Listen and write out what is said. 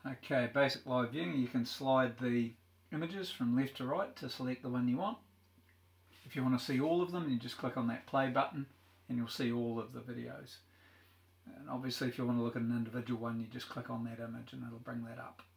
Okay, basic live viewing, you can slide the images from left to right to select the one you want. If you want to see all of them, you just click on that play button and you'll see all of the videos. And obviously if you want to look at an individual one, you just click on that image and it'll bring that up.